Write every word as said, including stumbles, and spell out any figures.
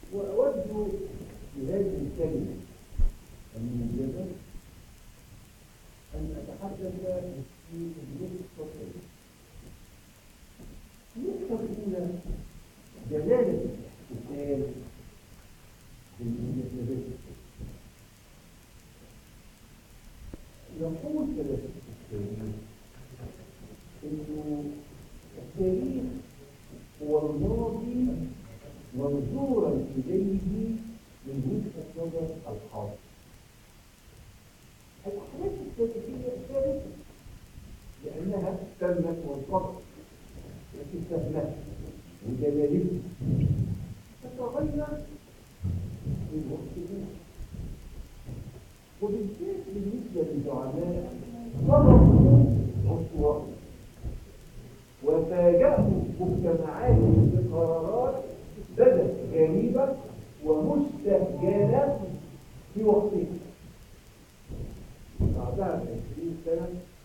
وأود في هذه الكلمة الموجزة أن أتحدث في نقطتين. النقطة الأولى جلالة الاحتفال بالمناسبات. يقول فلاسفة التاريخ إنه التاريخ هو الماضي منظورا إليه من وجهة نظر الحاضر. الأحداث التاريخية ثابتة لأنها تمت وانقضت، لكن فهمها ودلالتها تتغير من وقت إلى وبالذات بالنسبة للزعماء صرفوا عصوات وفاجأوا مجتمعاتهم بقرارات بدت غريبة ومستهجنة في وقتها. بعدها بعشرين سنة